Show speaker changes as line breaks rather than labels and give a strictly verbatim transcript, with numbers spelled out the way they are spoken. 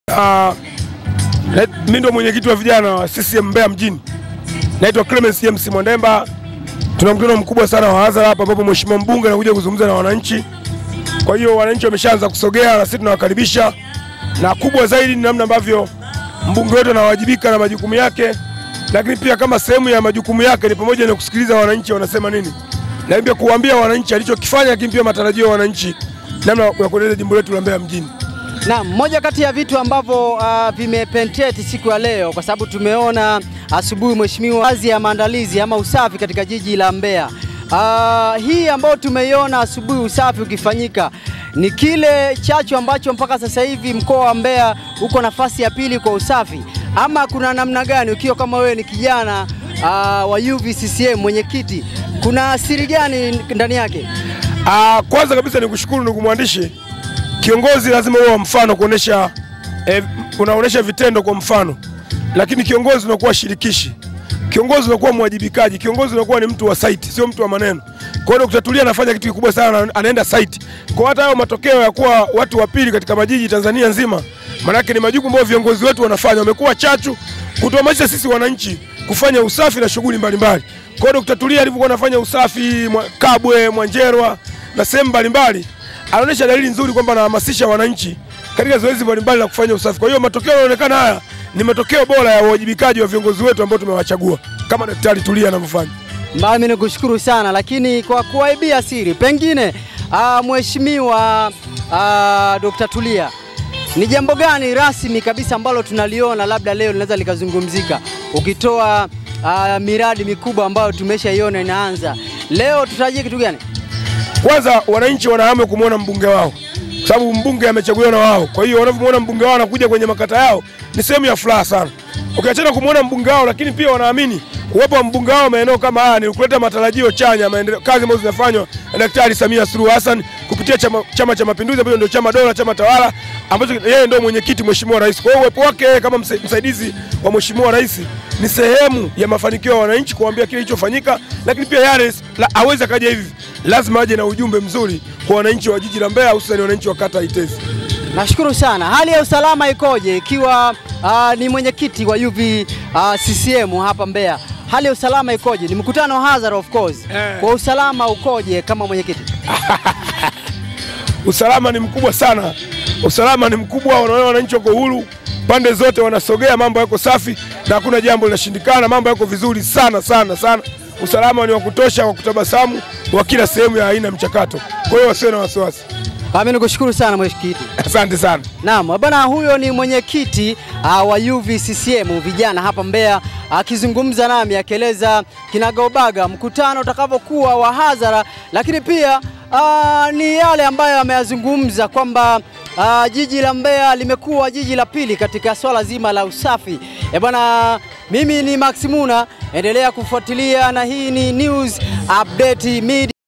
Uh, mimi ndo mwenyekiti wa vijana wa C C M Mbeya mjini. Naitwa Clemens James Mwandemba. Tuna mkutano mkubwa sana wa hadhara hapa ambapo mheshimiwa mbunge anakuja kuzungumza na wananchi. Kwa hiyo wananchi wameshaanza kusogea na sisi tunawakaribisha. Na kubwa zaidi ni namna ambavyo mbunge wetu anawajibika na majukumu yake. Lakini pia kama sehemu ya majukumu yake ni pamoja na kusikiliza wananchi wanasema nini. Na pia kuambia wananchi alichokifanya, lakini pia matarajio ya wananchi namna ya kuendeleza jimbo letu la Mbeya mjini.
Na moja kati ya vitu ambavyo uh, vimepentrate siku ya leo, kwa sababu tumeona asubuhi mheshimiwa kazi ya maandalizi ama usafi katika jiji la Mbeya. Uh, hii ambayo tumeiona asubuhi usafi ukifanyika ni kile chachu ambacho mpaka sasa hivi mkoa wa Mbeya uko nafasi ya pili kwa usafi, ama kuna namna gani ukiwa kama wewe ni kijana uh, wa U V C C M mwenyekiti, kuna siri gani ndani yake?
Uh, kwanza kabisa nikushukuru ndugu mwandishi. Kiongozi lazima uwe mfano kuonesha eh, unaonesha vitendo kwa mfano. Lakini kiongozi unakuwa shirikishi. Kiongozi unakuwa mwajibikaji. Kiongozi unakuwa ni mtu wa site, sio mtu wa maneno. Kwa hiyo Dokta Tulia anafanya kitu kikubwa sana, anaenda site. Kwa hata hayo matokeo ya kuwa watu wa pili katika majiji Tanzania nzima, maana yake ni majukumu ambayo viongozi wetu wanafanya. Wamekuwa chachu kutuhamasisha sisi wananchi kufanya usafi na shughuli mbalimbali. Kwa hiyo Dokta Tulia alipokuwa anafanya usafi mwa, Kabwe, Mwanjerwa na sehemu mbalimbali, anaonyesha dalili nzuri kwamba anahamasisha wananchi katika zoezi mbalimbali la kufanya usafi. Kwa hiyo matokeo yanaonekana haya ni matokeo bora ya uwajibikaji wa viongozi wetu ambao tumewachagua kama Daktari Tulia anavyofanya.
Mimi nikushukuru sana, lakini kwa kuaibia siri, pengine uh, mheshimiwa uh, Dokta Tulia, ni jambo gani rasmi kabisa ambalo tunaliona labda leo linaweza likazungumzika, ukitoa uh, miradi mikubwa ambayo tumeshaiona inaanza leo, tutarajie kitu gani?
Kwanza wananchi wanahamu kumuona mbunge wao, kwa sababu mbunge amechaguliwa na wao. Kwa hiyo wanapomuona mbunge wao anakuja kwenye makata yao ni sehemu ya furaha sana. Ukiachana kumuona mbunge wao, lakini pia wanaamini uwepo wa mbunge wao maeneo kama haya ni kuleta matarajio chanya, maendeleo, kazi ambazo zinafanywa na Daktari Samia Suluhu Hassan kupitia chama, chama cha Mapinduzi ambacho ndio chama dola, chama tawala ambacho yeye ndio mwenyekiti mheshimiwa rais. Kwa hiyo uwepo wake kama msaidizi wa mheshimiwa rais ni sehemu ya mafanikio ya wananchi, kuambia kile kilichofanyika, lakini pia yale hawezi kaja hivi. Lazima aje na ujumbe mzuri kwa wananchi wa jiji la Mbeya, hususan wananchi wa kata Itezi.
Nashukuru sana. Hali ya usalama ikoje ikiwa uh, ni mwenyekiti wa U V uh, C C M hapa Mbeya? Hali ya usalama ikoje? Ni mkutano hadhara of course. Eh. Kwa usalama ukoje kama mwenyekiti?
Usalama ni mkubwa sana. Usalama ni mkubwa, wanaona wananchi wako huru, pande zote wanasogea, mambo yako safi na hakuna jambo linashindikana, mambo yako vizuri sana sana sana. Usalama ni wa kutosha, wa kutabasamu, wa kila sehemu ya aina mchakato. Kwa hiyo wasiwe na wasiwasi.
Mimi nikushukuru sana mwenyekiti.
Asante sana.
Naam, bwana, huyo ni mwenyekiti uh, wa U V C C M vijana hapa Mbeya akizungumza uh, nami akieleza kinagaubaga mkutano utakavyokuwa wa hadhara, lakini pia uh, ni yale ambayo ameyazungumza kwamba uh, jiji la Mbeya limekuwa jiji la pili katika swala zima la usafi. Eh bwana, mimi ni Maximuna, endelea kufuatilia na hii ni News Update Media.